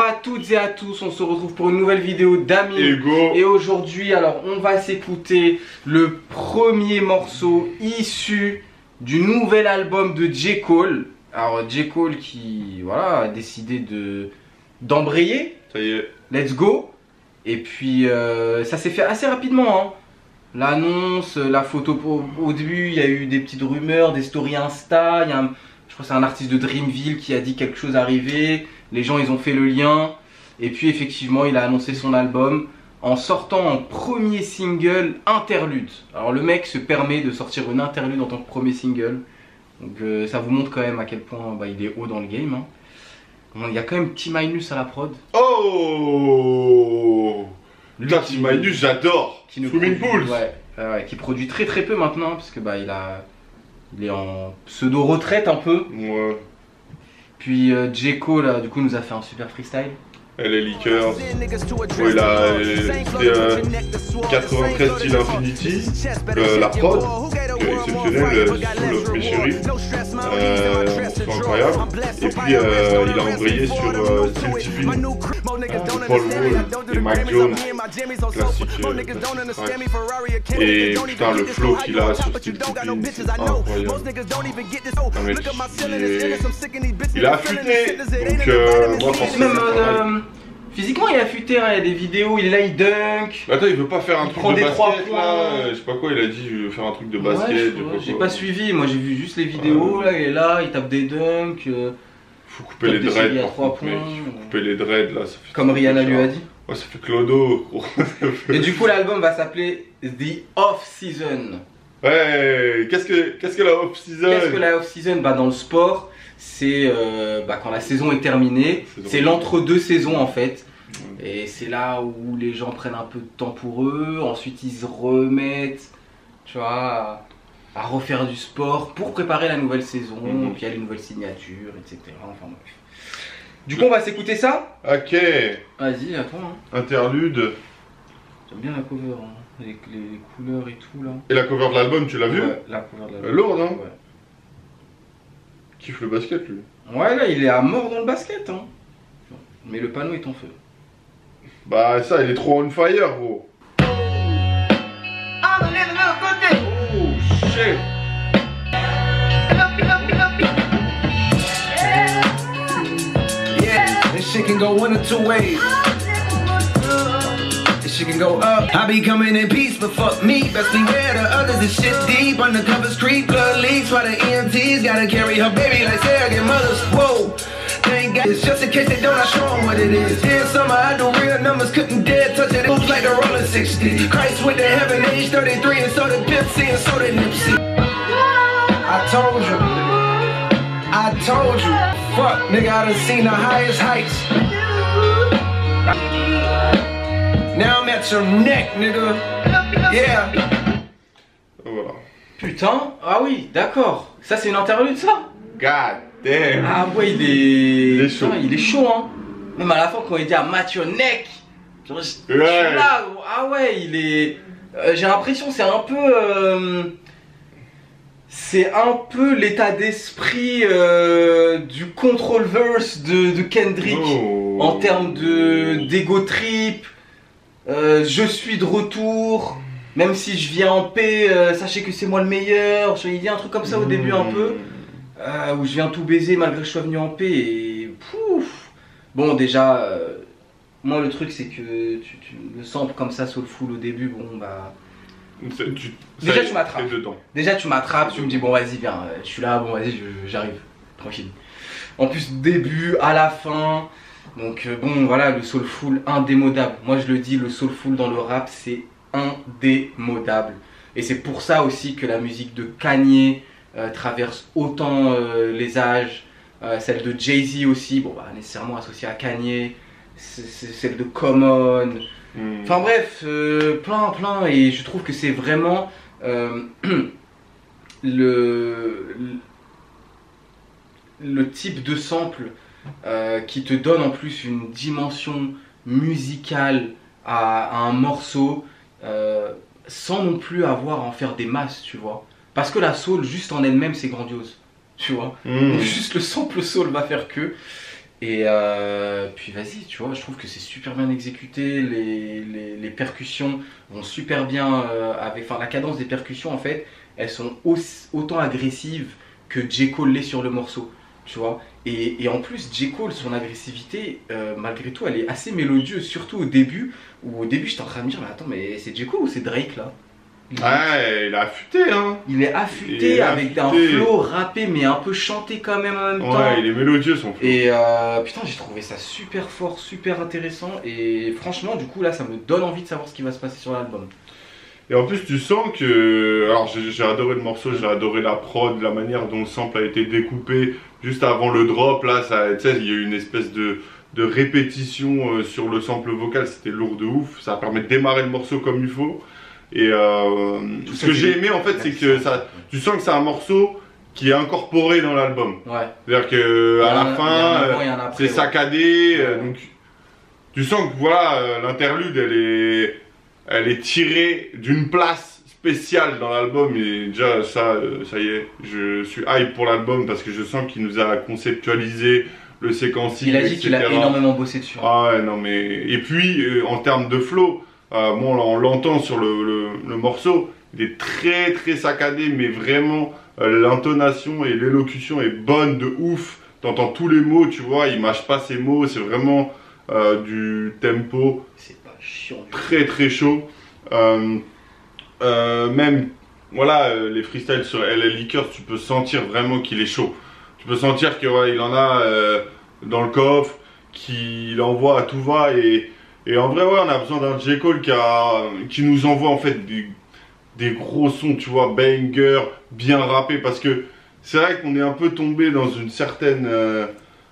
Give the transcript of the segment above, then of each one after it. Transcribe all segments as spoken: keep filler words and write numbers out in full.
à toutes et à tous, on se retrouve pour une nouvelle vidéo d'Ami. Ego. Et aujourd'hui, alors on va s'écouter le premier morceau issu du nouvel album de J. Cole. Alors J. Cole qui voilà, a décidé de d'embrayer. Ça y est. Let's go. Et puis euh, ça s'est fait assez rapidement hein. L'annonce, la photo au, au début, il y a eu des petites rumeurs, des stories Insta, il y a un, je crois que c'est un artiste de Dreamville qui a dit quelque chose arrivé, les gens ils ont fait le lien, et puis effectivement il a annoncé son album en sortant en premier single interlude. Alors le mec se permet de sortir une interlude en tant que premier single, donc euh, ça vous montre quand même à quel point bah, il est haut dans le game hein. Bon, il y a quand même T-Minus à la prod. Oh putain, T-Minus j'adore. Swimming Pools. Ouais, euh, ouais, qui produit très très peu maintenant parce que bah il a il est en pseudo retraite un peu. Ouais. Puis euh, J. Cole là, du coup nous a fait un super freestyle. Elle est liqueur. Ouais, il a euh, quatre-vingt-treize style Infinity, euh, la prod, qui est exceptionnelle, sous le chéri, euh, c'est incroyable. Et puis euh, il a embrayé sur euh, Steel T V, euh, Paul Wall et Mike Jones, classique, euh, classique track. Et putain le flow qu'il a sur Steel T V, c'est incroyable. Un mec, il, est... il a affûté, donc euh, moi forcément. Physiquement il est affûté, hein. Il y a des vidéos, il est là, il dunk. Attends, il veut pas faire un il truc prend de des basket points. là, je sais pas quoi, il a dit je veux faire un truc de basket. Ouais, j'ai pas, pas suivi, moi j'ai vu juste les vidéos, ouais. Là il est là, il tape des dunks. Euh, faut couper les dreads par contre, mec. Faut couper les dreads là. Ça fait comme Rihanna lui a dit. Ouais, ça fait clodo. Et du coup l'album va s'appeler The Off Season. Ouais, qu'est-ce que qu'est-ce que la off season? Qu'est-ce que la off season? Bah dans le sport, c'est euh, bah, quand la saison est terminée, c'est l'entre-deux saisons en fait. Et c'est là où les gens prennent un peu de temps pour eux, ensuite ils se remettent, tu vois, à, à refaire du sport pour préparer la nouvelle saison, mm-hmm. Puis il y a les nouvelles signatures, et cetera. Enfin bref. Du coup on va s'écouter ça. Ok. Vas-y, à toi. Hein. Interlude. J'aime bien la cover, hein. les, les, les couleurs et tout là. Et la cover de l'album, tu l'as vu? Ouais, la cover de l'album. Lourd, non? Ouais. Kiffe le basket lui. Ouais, là il est à mort dans le basket, hein. Mais le panneau est en feu. Bah ça, il est trop on fire, gros. Ah, donnez de l'autre côté. Oh shit. Yeah, this shit can go one of two ways. This shit can go up. I be coming in peace, but fuck me. Best beware the others. This shit deep. Undercover street blood leaks. While the E M Ts gotta carry her baby like surrogate mothers. Whoa. It's just in case they don't, I show them what it is. Here summer, I do real numbers, couldn't dare touch it. It moves like the rolling sixty. Christ with the heaven age thirty-three, and so did Pepsi, and so did Nipsey. I told you, I told you. Fuck, nigga, I done seen the highest heights. Now I'm at your neck, nigga. Yeah. Voilà. Putain, ah oui, d'accord. Ça, c'est une interlude, ça? God. Damn. Ah ouais, il est... il est chaud. Putain, il est chaud hein. Même à la fin quand il dit à Mathieu Neck, genre, je... ouais. Là, ah ouais, il est... Euh, j'ai l'impression c'est un peu... Euh... C'est un peu l'état d'esprit euh, du control verse de, de Kendrick. Oh. En termes de d'ego trip. Euh, je suis de retour. Même si je viens en paix, euh, sachez que c'est moi le meilleur. Il dit un truc comme ça au mmh. début un peu. Euh, où je viens tout baiser malgré que je sois venu en paix et pouf. Bon déjà, euh, moi le truc c'est que tu, tu le sample comme ça soulful au début, bon bah... Tu, déjà tu m'attrapes, déjà tu m'attrapes, tu me dis bon vas-y viens, je suis là, bon vas-y j'arrive, tranquille. En plus début, à la fin, donc euh, bon voilà le soulful indémodable. Moi je le dis, le soulful dans le rap c'est indémodable. Et c'est pour ça aussi que la musique de Kanye Euh, traverse autant euh, les âges, euh, celle de Jay-Z aussi, bon bah nécessairement associée à Kanye, celle de Common, mm. Enfin bref, euh, plein plein, et je trouve que c'est vraiment euh, le, le type de sample euh, qui te donne en plus une dimension musicale à, à un morceau euh, sans non plus avoir à en faire des masses, tu vois. Parce que la soul, juste en elle-même, c'est grandiose, tu vois. Mmh. Donc juste le sample soul va faire que. Et euh, puis vas-y, tu vois, je trouve que c'est super bien exécuté, les, les, les percussions vont super bien euh, avec, enfin la cadence des percussions en fait, elles sont aussi, autant agressives que J. Cole l'est sur le morceau, tu vois. Et, et en plus, J. Cole, son agressivité, euh, malgré tout, elle est assez mélodieuse, surtout au début, où au début j'étais en train de me dire, mais attends, mais c'est J. Cole ou c'est Drake là? Ouais, il a affûté, hein. Il est affûté Il est avec affûté. un flow rappé mais un peu chanté quand même en même temps. Ouais, il est mélodieux son flow. Et euh, putain, j'ai trouvé ça super fort, super intéressant. Et franchement, du coup, là, ça me donne envie de savoir ce qui va se passer sur l'album. Et en plus, tu sens que. Alors, j'ai j'ai adoré le morceau, j'ai adoré la prod, la manière dont le sample a été découpé juste avant le drop. Là, ça, tu sais, il y a eu une espèce de, de répétition euh, sur le sample vocal, c'était lourd de ouf. Ça permet de démarrer le morceau comme il faut. Et euh, ce que j'ai aimé en fait, c'est que ça, tu sens que c'est un morceau qui est incorporé dans l'album. Ouais. C'est-à-dire que à la fin, c'est saccadé. Ouais. Euh, donc, tu sens que voilà, euh, l'interlude, elle est, elle est tirée d'une place spéciale dans l'album. Et déjà, ça, euh, ça y est, je suis hype pour l'album parce que je sens qu'il nous a conceptualisé le séquencing. Il a dit qu'il a énormément bossé dessus. Ah ouais, non mais. Et puis, euh, en termes de flow. Euh, moi, on l'entend sur le, le, le morceau, il est très très saccadé, mais vraiment euh, l'intonation et l'élocution est bonne de ouf. T'entends tous les mots, tu vois, il mâche pas ses mots, c'est vraiment euh, du tempo. C'est pas chiant. Très très chaud. Euh, euh, même, voilà, euh, les freestyles sur L L Liquors, tu peux sentir vraiment qu'il est chaud. Tu peux sentir qu'il ouais, en a euh, dans le coffre, qu'il envoie à tout va et. Et en vrai, ouais, on a besoin d'un J. Cole qui, a, qui nous envoie en fait des, des gros sons, tu vois, banger, bien rappés. Parce que c'est vrai qu'on est un peu tombé dans une certaine. Euh,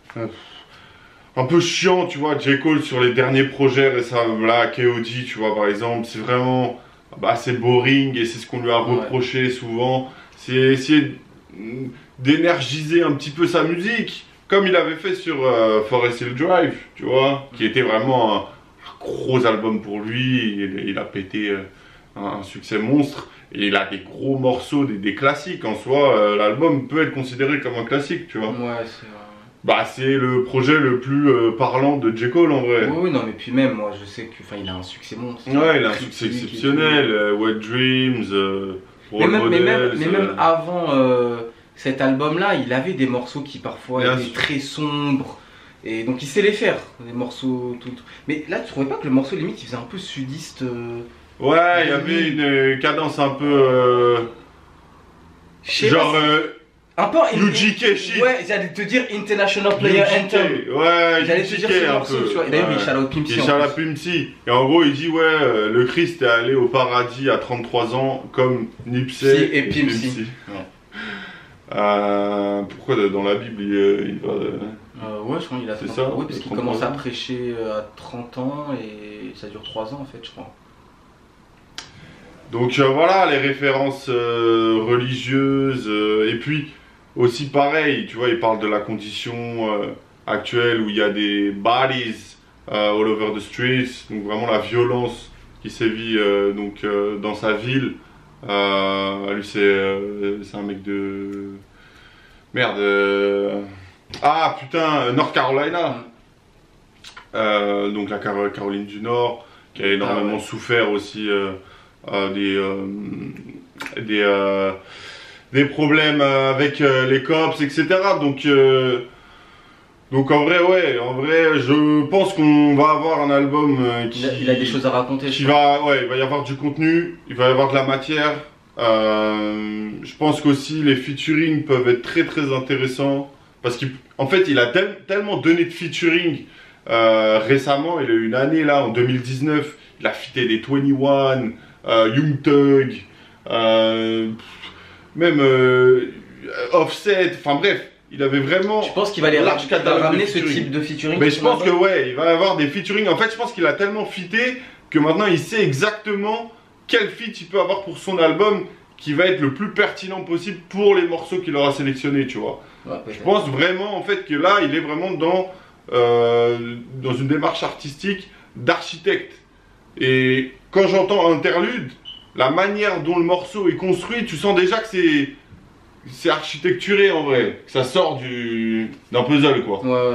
un peu chiant, tu vois, J. Cole sur les derniers projets récemment, là, K O D, tu vois, par exemple. C'est vraiment. Bah, c'est boring et c'est ce qu'on lui a reproché ouais. souvent. C'est essayer d'énergiser un petit peu sa musique. Comme il avait fait sur euh, Forest Hill Drive, tu vois, qui était vraiment un gros album pour lui, il, il a pété euh, un, un succès monstre, et il a des gros morceaux, des, des classiques en soi, euh, l'album peut être considéré comme un classique, tu vois. Ouais, c'est vrai. Bah c'est le projet le plus euh, parlant de J. Cole en vrai. Oui, oui, non mais puis même, moi je sais qu'il a un succès monstre. Ouais, il a un succès exceptionnel, euh, Wet Dreams, euh, mais, même, mais, même, mais même avant euh, cet album-là, il avait des morceaux qui parfois Bien étaient sûr. très sombres. Et donc il sait les faire, les morceaux tout. Mais là tu trouvais pas que le morceau limite il faisait un peu sudiste euh... Ouais, il y avait une cadence un peu euh... genre pas, euh... un peu U G K shit. Ouais, j'allais te dire International Player Anthem. Ouais, j'allais te dire ce morceau, tu vois. Et d'ailleurs, il shout-out Pimp C. Il shout-out Pimp C. Et en gros, il dit ouais, euh, le Christ est allé au paradis à trente-trois ans comme Nipsey et Pimp C. Euh, pourquoi dans la Bible il, il va euh... Euh, ouais, je crois qu'il a trente ans. Oui, parce qu'il commence à prêcher à trente ans et ça dure trois ans en fait, je crois. Donc euh, voilà, les références euh, religieuses. Euh, et puis aussi pareil, tu vois, il parle de la condition euh, actuelle où il y a des bodies euh, all over the streets. Donc vraiment la violence qui sévit euh, donc, euh, dans sa ville. Euh, lui, c'est euh, un mec de. Merde. Euh... Ah putain, North Carolina, euh, donc la Car Caroline du Nord, qui a énormément ah ouais. souffert aussi euh, euh, des, euh, des, euh, des problèmes avec euh, les cops, et cetera. Donc, euh, donc en vrai, ouais, en vrai, je pense qu'on va avoir un album euh, qui... Il a, il a des choses à raconter. Qui va, ouais, il va y avoir du contenu, il va y avoir de la matière. Euh, je pense qu'aussi les featuring peuvent être très très intéressants. Parce qu'en fait, il a tel, tellement donné de featuring euh, récemment, il a eu une année là, en deux mille dix-neuf, il a fité des vingt et un, euh, Young Thug, euh, même euh, Offset, enfin bref, il avait vraiment... Je pense qu'il va les large ramener ce type de featuring. Mais je pense que ouais, il va avoir des featuring, en fait je pense qu'il a tellement fité que maintenant il sait exactement quel feat il peut avoir pour son album qui va être le plus pertinent possible pour les morceaux qu'il aura sélectionnés, tu vois. Ouais, je pense vraiment en fait que là, il est vraiment dans, euh, dans une démarche artistique d'architecte. Et quand j'entends interlude, la manière dont le morceau est construit, tu sens déjà que c'est c'est architecturé en vrai, que ça sort du d'un puzzle quoi. Ouais, ouais.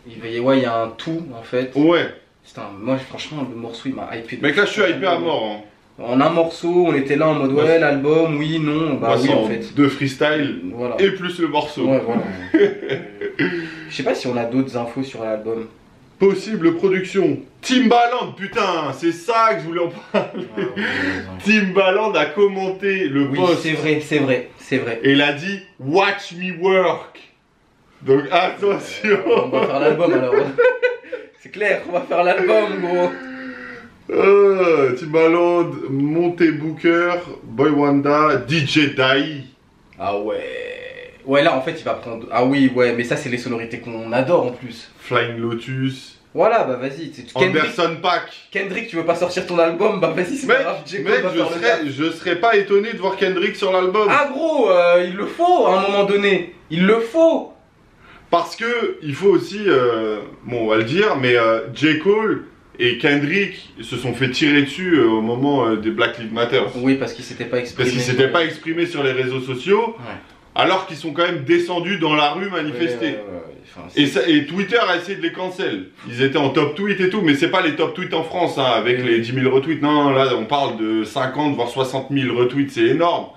Il va y- ouais, il y a un tout en fait. Ouais. Putain, moi franchement le morceau il m'a hypé. Mec, là je suis hypé à mort. Hein. En un morceau, on était là en mode ouais, ouais l'album, oui, non, bah moi, oui en fait. Deux freestyle voilà. Et plus le morceau. Ouais, voilà. Je sais pas si on a d'autres infos sur l'album. Possible production. Timbaland, putain, c'est ça que je voulais en parler. Ah, ouais, Timbaland a commenté le oui, post. c'est vrai, c'est vrai, c'est vrai. Et il a dit Watch me work. Donc attention. Euh, on va faire l'album alors. C'est clair, on va faire l'album gros. Euh, Timbaland, Monte Booker, Boy Wanda, D J Dai. Ah ouais. Ouais là en fait il va prendre. Ah oui ouais mais ça c'est les sonorités qu'on adore en plus. Flying Lotus. Voilà bah vas-y. Anderson .Paak. Kendrick tu veux pas sortir ton album bah vas-y c'est pas grave. Mec, mec je, serais, je serais pas étonné de voir Kendrick sur l'album. Ah gros euh, il le faut à un moment donné. Il le faut. Parce que il faut aussi, euh, bon on va le dire, mais euh, J. Cole et Kendrick se sont fait tirer dessus euh, au moment euh, des Black Lives Matter. Oui parce qu'ils s'étaient pas exprimés. Parce qu'ils s'étaient pas exprimés sur les réseaux sociaux, ouais. Alors qu'ils sont quand même descendus dans la rue manifester. Ouais, ouais, ouais. Enfin, et, ça, et Twitter a essayé de les cancel. Ils étaient en top tweet et tout, mais c'est pas les top tweets en France, hein, avec oui. les dix mille retweets. Non, là on parle de cinquante voire soixante mille retweets, c'est énorme.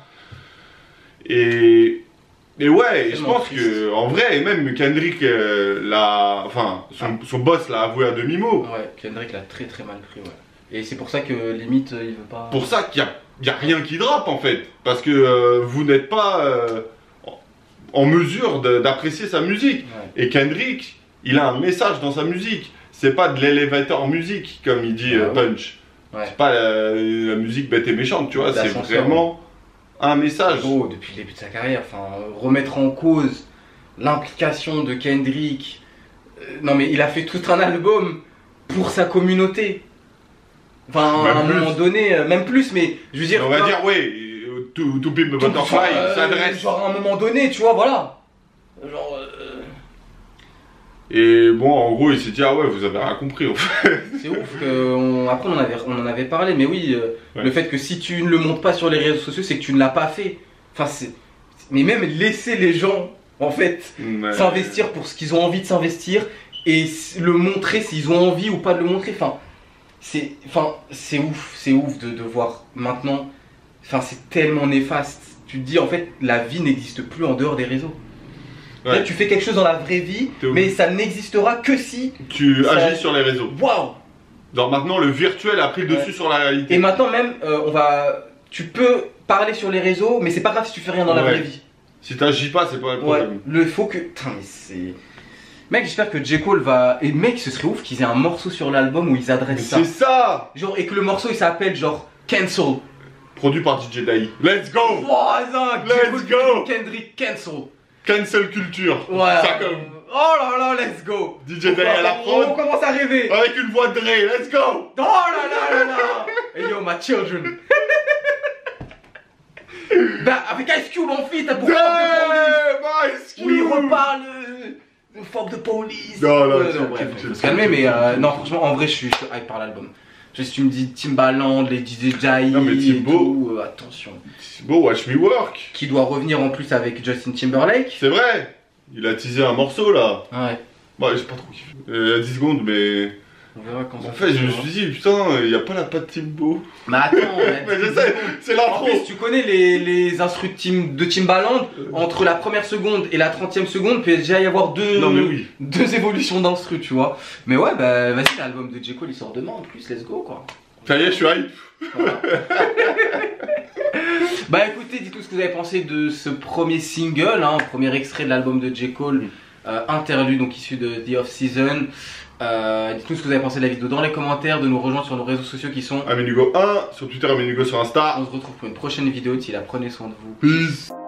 Et... Et ouais, et je pense triste. que en vrai, et même Kendrick euh, l'a, enfin, son, ah. son boss l'a avoué à demi-mot. Ouais, Kendrick l'a très très mal pris, ouais. Et c'est pour ça que limite il veut pas. Pour ça qu'il y a, y a rien qui drape en fait, parce que euh, vous n'êtes pas euh, en mesure d'apprécier sa musique. Ouais. Et Kendrick, il a un message dans sa musique. C'est pas de l'elevator music comme il dit ah, euh, Punch. Ouais. C'est pas la, la musique bête et méchante, tu vois. C'est vraiment un message. Gros, depuis le début de sa carrière, enfin, remettre en cause l'implication de Kendrick. Euh, non mais il a fait tout un album pour sa communauté. Enfin, même à un plus. moment donné, euh, même plus, mais je veux dire. On va dire, ouais, To, to Pimp a Butterfly euh, s'adresse. Genre à un moment donné, tu vois, voilà. Genre. Euh... Et bon, en gros, il s'est dit, ah ouais, vous avez rien compris en fait. C'est ouf que. On... Après, on en, avait, on en avait parlé, mais oui, euh, ouais. Le fait que si tu ne le montres pas sur les réseaux sociaux, c'est que tu ne l'as pas fait. Enfin, c'est. Mais même laisser les gens, en fait, ouais. s'investir pour ce qu'ils ont envie de s'investir et le montrer s'ils ont envie ou pas de le montrer. Enfin, c'est enfin, c'est ouf, c'est ouf de, de voir maintenant. Enfin, c'est tellement néfaste. Tu te dis, en fait, la vie n'existe plus en dehors des réseaux. Ouais. Là, tu fais quelque chose dans la vraie vie, mais ça n'existera que si tu ça... agis sur les réseaux. Waouh! Genre maintenant, le virtuel a pris le ouais. dessus sur la réalité. Et maintenant même, euh, on va, tu peux parler sur les réseaux, mais c'est pas grave si tu fais rien dans ouais. la vraie vie. Si t'agis pas, c'est pas le problème. Ouais. Le faut que, putain, mais c'est. Mec, j'espère que J. Cole va. Et mec, ce serait ouf qu'ils aient un morceau sur l'album où ils adressent ça. C'est ça! Genre, et que le morceau il s'appelle genre Cancel. Produit par D J Dai. Let's go! Oh, ça, let's go! Kendrick, cancel! Cancel culture. Ouais. Ça comme. Oh là là, let's go! D J Dai à la prod. On commence à rêver! Avec une voix de Dre, let's go! Oh là là là là! Hey yo, my children! Bah, avec Ice Cube en fit, t'as pour Fuck the Police! Où il reparle. Euh, fuck the Police! Non, non, euh, non bref, faut se calmer, mais euh, non, franchement, en vrai, je suis hype par l'album. Si tu me dis Timbaland, les D J Dai, non mais Timbo, euh, attention. Timbo, Watch Me Work. Qui doit revenir en plus avec Justin Timberlake. C'est vrai. Il a teasé un morceau là. Ouais. Bah j'ai pas trop kiffé. Il y a dix secondes mais... On verra quand ça. En fait je me suis dit putain, il y a pas la patte Timbo. Mais attends, mais je sais, c'est l'intro. En plus tu connais les, les instrus de, Tim, de Timbaland, entre la première seconde et la trentième seconde, il peut déjà y avoir deux, non, mais oui. deux évolutions d'instrus, tu vois. Mais ouais, bah vas-y, l'album de J. Cole il sort demain en plus, let's go quoi. Ça y est, je suis hype. Voilà. Bah écoutez, dites-nous ce que vous avez pensé de ce premier single, hein, premier extrait de l'album de J. Cole, euh, interlude, donc issu de The Off Season. Euh, dites-nous ce que vous avez pensé de la vidéo dans les commentaires, de nous rejoindre sur nos réseaux sociaux qui sont Amenugo un, sur Twitter, Amenugo sur Insta. On se retrouve pour une prochaine vidéo, d'ici là, prenez soin de vous. Peace.